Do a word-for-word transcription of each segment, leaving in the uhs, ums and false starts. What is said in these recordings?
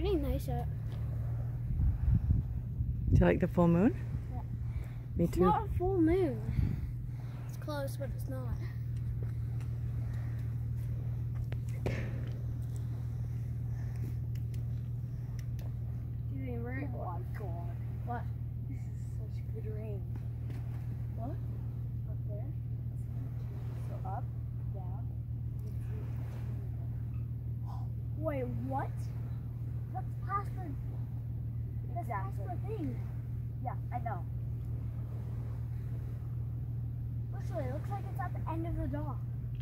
pretty nice out. Do you like the full moon? Yeah. Me It's too. not a full moon. It's close, but it's not. Julian, we're, Oh my god. what? This is such good rain. What? Up there. So up, down. Wait, what? That's past the, that's past Exactly. the thing. Yeah, I know. Literally, it looks like it's at the end of the dock.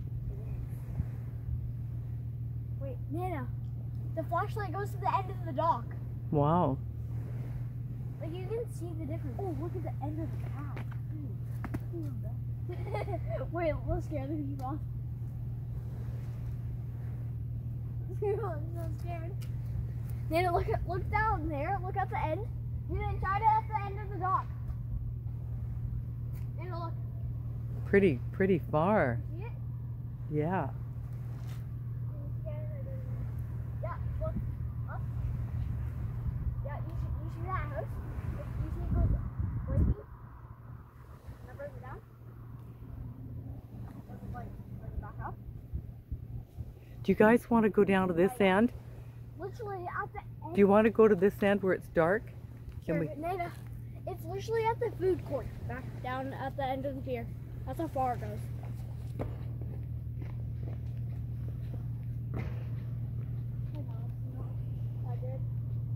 Wait, Nana, the flashlight goes to the end of the dock. Wow. Like, you can see the difference. Oh, look at the end of the path. Wait, let's scare the people off. I'm so scared. Nana, look at, look down there. Look at the end. Nana, try to at the end of the dock. Nana, look. Pretty, pretty far. See it? Yeah. Yeah, look. Up. Yeah, you see, you see that house? You see it goes blinking? Now bring it down. Does it blink? Bring it back up. Do you guys want to go down to this end? Literally at the end. Do you want to go to this end where it's dark? Can Sure, we? but Nana, it's literally at the food court, back down at the end of the pier. That's how far it goes. I know, it's not that good.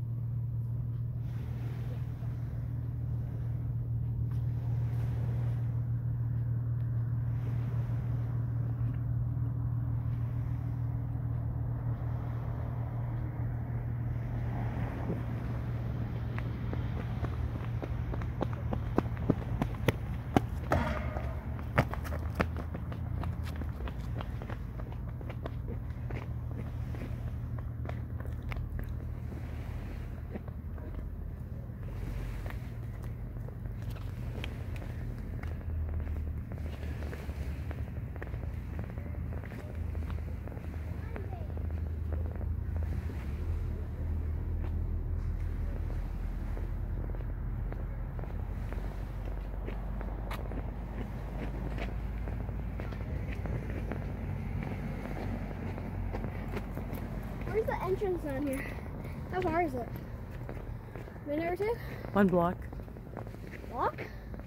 Where's the entrance down here? How far is it? A minute or two? One block. Walk?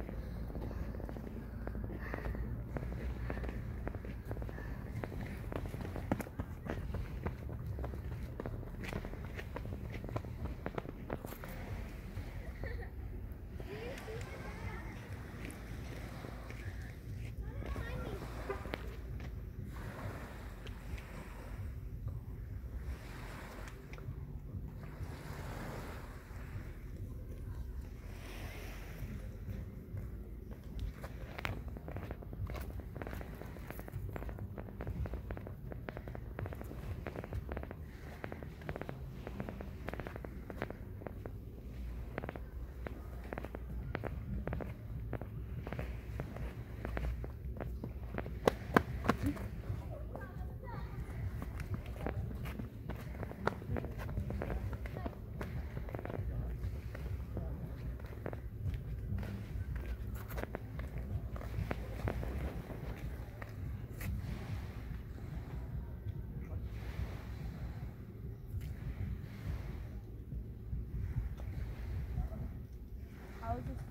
How is this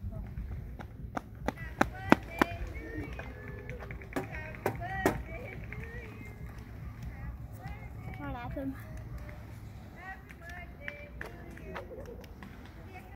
Run at them.